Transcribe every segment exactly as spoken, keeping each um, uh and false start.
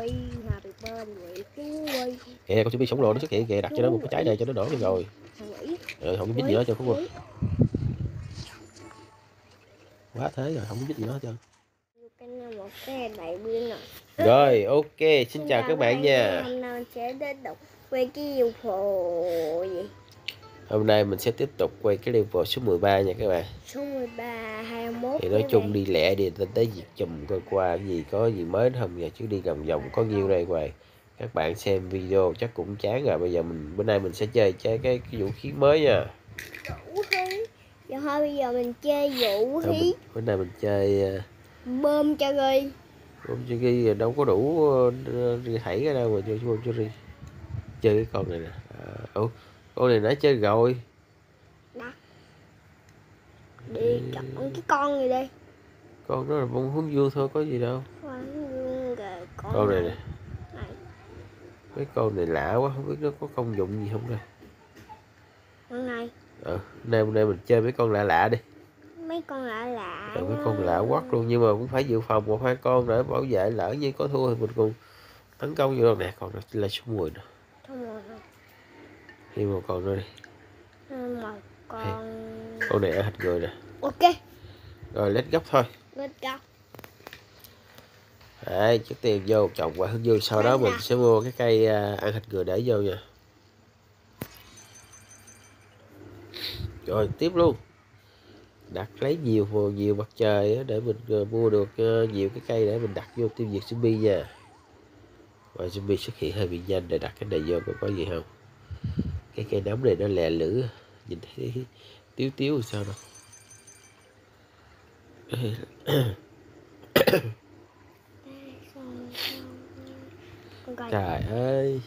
Happy birthday to you. Kìa con chuẩn bị sống lồ nó xuất hiện kìa, đặt cho nó một cái trái này cho nó đổ đi rồi. Rồi không biết gì nữa cho Phú Quân. Quá thế rồi, không biết gì nữa hết trơn. Rồi, ok, xin, xin chào các bạn nha. Hôm nay sẽ tiếp tục quay cái level gì? Hôm nay mình sẽ tiếp tục quay cái level số mười ba nha các bạn. Số mười ba, hai mươi mốt. Thì nói chung đi lẹ đi tới tới việc chùm coi qua cái gì có gì mới không nha, chứ đi vòng vòng có nhiêu đây hoài. Các bạn xem video chắc cũng chán rồi. Bây giờ mình bữa nay mình sẽ chơi chơi cái, cái vũ khí mới nha. Vũ khí. Giờ thôi bây giờ mình chơi vũ khí. Bữa nay mình chơi uh, bơm cho ghi. Bơm cho ghi đâu có đủ uh, thảy cái đâu mà chơi bơm cho ghi. Chơi cái con này nè. À, ủa, con này nãy chơi rồi. Đặt. Đi chọn cái con gì đi. Con đó là bông hướng dương thôi, có gì đâu. Con, con, con này nè. Này. Cái con này lạ quá, không biết nó có công dụng gì không đây. Con này. Ờ, nay hôm nay mình chơi mấy con lạ lạ đi. Mấy con lạ lạ. Ờ, mấy con lạ quắc luôn, nhưng mà cũng phải dự phòng một hai con để bảo vệ, lỡ như có thua thì mình còn tấn công vô đâu nè. Còn là, là số mười nè. Thêm một con nữa đi. Một con. Hey, con này ở hình người nè. Ok. Rồi let's gấp thôi. Let's go. Đấy, trước tiền vô trồng quả hướng dương, sau đó mình sẽ mua cái cây uh, ăn thịt người để vô nha. Rồi tiếp luôn. Đặt lấy nhiều nhiều mặt trời để mình uh, mua được uh, nhiều cái cây để mình đặt vô tiêu diệt zombie nha. Và zombie xuất hiện hơi bị nhanh, để đặt cái này vô có, có gì không. Cái cây nấm này nó lè lử, nhìn thấy tiếu tiếu làm sao đâu. Trời ơi,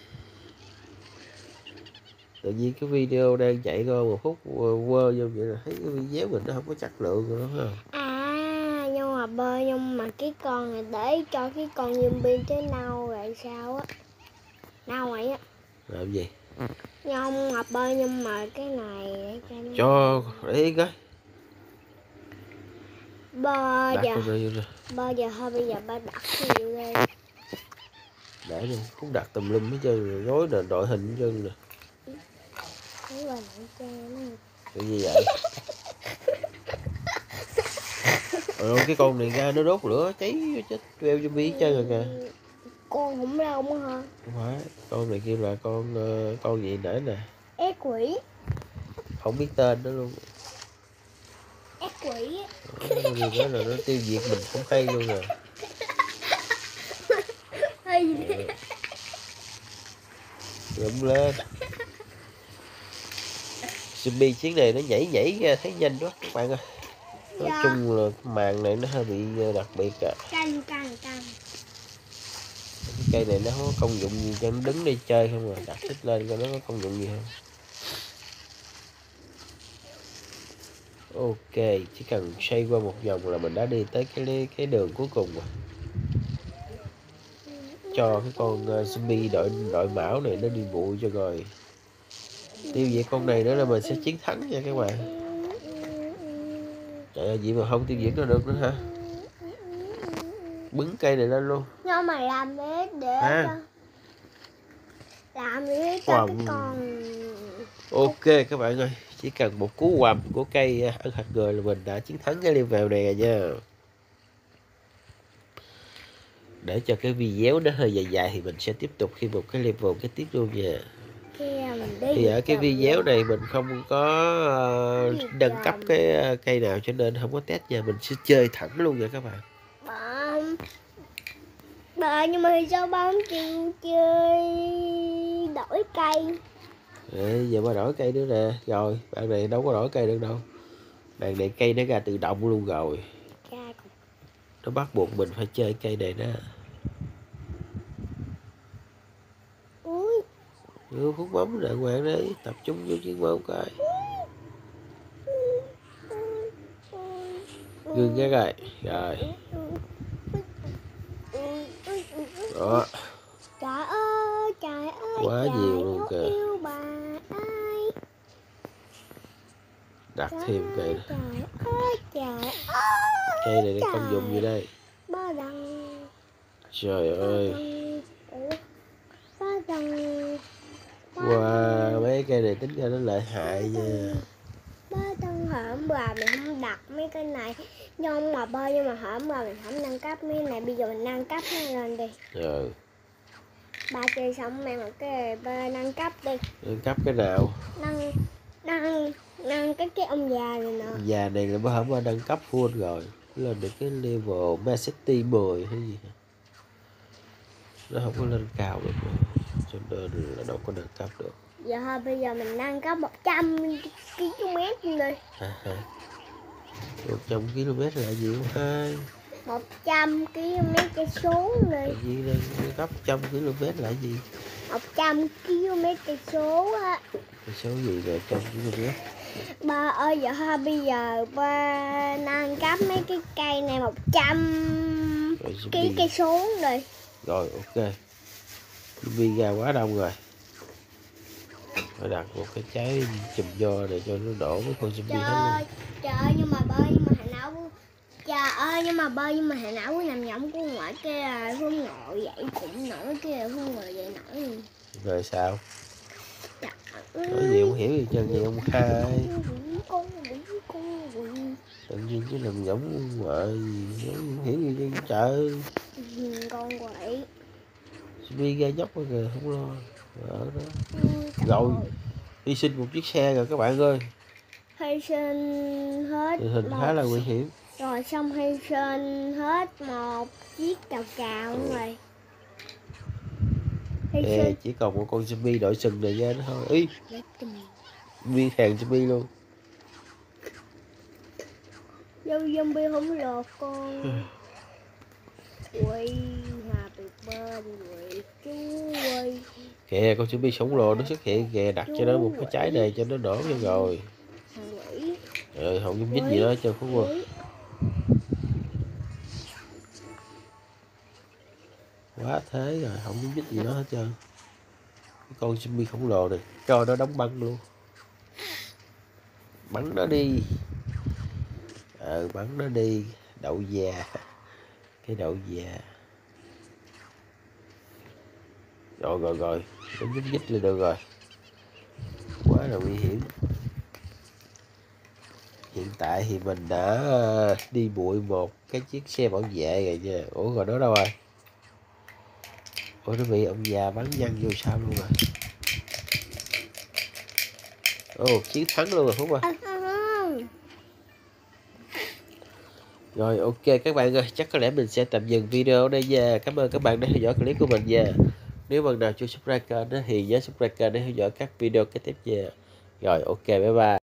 tự nhiên cái video đang chạy coi một phút quơ vô vậy là thấy cái video mình nó không có chất lượng rồi, đúng không? À, nhưng mà bơi nhưng mà cái con này để cho cái con zombie tới nâu rồi sao á, nâu vậy á. Làm gì? Nhưng mà bơi nhưng mà cái này để cho nó cho để cái bơi giờ bơi bơi giờ thôi bây giờ ba đặt nhiều lên để đi, không đặt tùm lum hết trơn, rối là đội hình hết trơn nè. Cái gì vậy? Rồi cái con này ra nó đốt lửa cháy chết treo zombie hết trơn rồi kìa. Con khủng long hả? Không phải, con này kêu là con uh, con gì nãy nè. Ác quỷ. Không biết tên đó luôn. Ác quỷ. Gì đó là nó tiêu diệt mình không hay luôn rồi. Ngậm lên. Zombie chiến này nó nhảy nhảy ra thấy nhanh quá các bạn ơi. Nói dạ. chung là màn này nó hơi bị đặc biệt à. Căng căng căng. Cái cây này nó có công dụng gì cho nó đứng đây chơi không à, đặt xích lên coi nó có công dụng gì không. Ok, chỉ cần xoay qua một vòng là mình đã đi tới cái cái đường cuối cùng rồi. Cho cái con zombie đội đội mão này nó đi bụi cho rồi. Tiêu diệt con này nữa là mình sẽ chiến thắng nha các bạn. Trời ơi, vậy mà không tiêu diệt nó được nữa hả? Bứng cây này lên luôn. Nhưng mà làm để để à. cho làm để cho wow. Cái con. Ok các bạn ơi, chỉ cần một cú quầm của cây ăn hạt người là mình đã chiến thắng cái level này rồi nha. Để cho cái video nó hơi dài dài thì mình sẽ tiếp tục khi một cái level kế tiếp luôn nha. Thì ở cái video này mình không có uh, nâng cấp cái uh, cây nào cho nên không có test nha, mình sẽ chơi thẳng luôn nha các bạn. Bà, bà nhưng mà sao ba không chịu chơi đổi cây? Đấy, giờ ba đổi cây nữa nè, rồi bạn này đâu có đổi cây được đâu. Bạn này cây nó ra tự động luôn rồi. Nó bắt buộc mình phải chơi cây này đó. Ừ, phút bấm đàng hoàng đấy, tập trung vô chuyên môn coi. Gương ra rồi, rồi. Đó. Trời ơi, trời ơi. Quá trời nhiều luôn kìa. Đặt trời thêm cây trời ơi, trời ơi, cây này để công dụng gì đây? ba đằng. Trời ơi. này tính ra nó lợi hại nha. Ba tân hởm bà mình không đặt mấy cái này nhưng mà bơi, nhưng mà hởm bà mình không nâng cấp mấy này, bây giờ mình nâng cấp nó lên đi. Ừ. Ba chơi xong mang một cái ba nâng cấp đi. Nâng cấp cái nào? Nâng nâng nâng cái cái ông già này nè. Già này là bữa hổm ba nâng cấp full rồi, lên được cái level Man City mười hay gì. Nó không có lên cao được nữa, cho nên là đâu có nâng cấp được. Giờ thôi bây giờ mình nâng cấp một trăm ki lô mét đi. À, một trăm ki lô mét là gì không hai? một trăm ki lô mét cây số Là đi. gì đây? Gấp một trăm ki lô mét là gì? một trăm ki lô mét cây số á. Cây số gì rồi một trăm ki lô mét? Ba ơi giờ thôi bây giờ ba nâng cấp mấy cái cây này một trăm ký cây số rồi. Rồi ok. Zombie ra quá đông rồi. Phải đặt một cái trái chùm nho để cho nó đổ với con zombie hết luôn. Trời ơi nhưng mà bơi nhưng mà hồi não. Trời ơi nhưng mà bơi nhưng mà hồi não nằm nhõm của ngoại kia là không ngồi dậy cũng nổi, kia là không ngồi dậy nổi. Rồi sao? Trời Nói gì không hiểu gì trơn gì ông hai. Con quỷ, con quỷ. Tự nhiên chứ nằm giống ngoại gì không hiểu gì trơn trời. Con quỷ. Zombie ra dốc rồi kìa, không lo. Ở đó. Rồi, hy sinh một chiếc xe rồi các bạn ơi. Hy sinh hết Tình hình khá là nguy hiểm. rồi, xong hy sinh hết một chiếc cào cào Ừ. rồi. Hy Ê, sinh chỉ còn một con zombie đội sừng này ra nữa thôi. Ý, zombie hàng zombie luôn. Dâu zombie không lột con. Quỳ happy birthday chú quỳ. Kìa con zombie khổng lồ nó xuất hiện kìa, đặt cho nó một cái trái này cho nó nổ cho rồi. Thằng quỷ. Rồi không nhúc nhích gì đó cho Phú Quân. Quá thế rồi, không nhúc nhích gì đó hết trơn. Cái con zombie khổng lồ này, cho nó đóng băng luôn. Bắn nó đi. Ờ, bắn nó đi. Đậu già. Cái đậu già. Rồi rồi rồi, nó nhúc nhích lên được rồi. Quá là nguy hiểm. Hiện tại thì mình đã đi bụi một cái chiếc xe bảo vệ rồi nha. Ủa rồi đó đâu rồi? Ủa nó bị ông già bắn văng vô sao luôn rồi. Ồ, chiến thắng luôn rồi Phúc ơi. Rồi ok các bạn ơi, chắc có lẽ mình sẽ tạm dừng video ở đây nha. Cảm ơn các bạn đã theo dõi clip của mình nha. Nếu bạn nào chưa subscribe kênh thì nhớ subscribe kênh để theo dõi các video kế tiếp nha. Rồi ok, bye bye.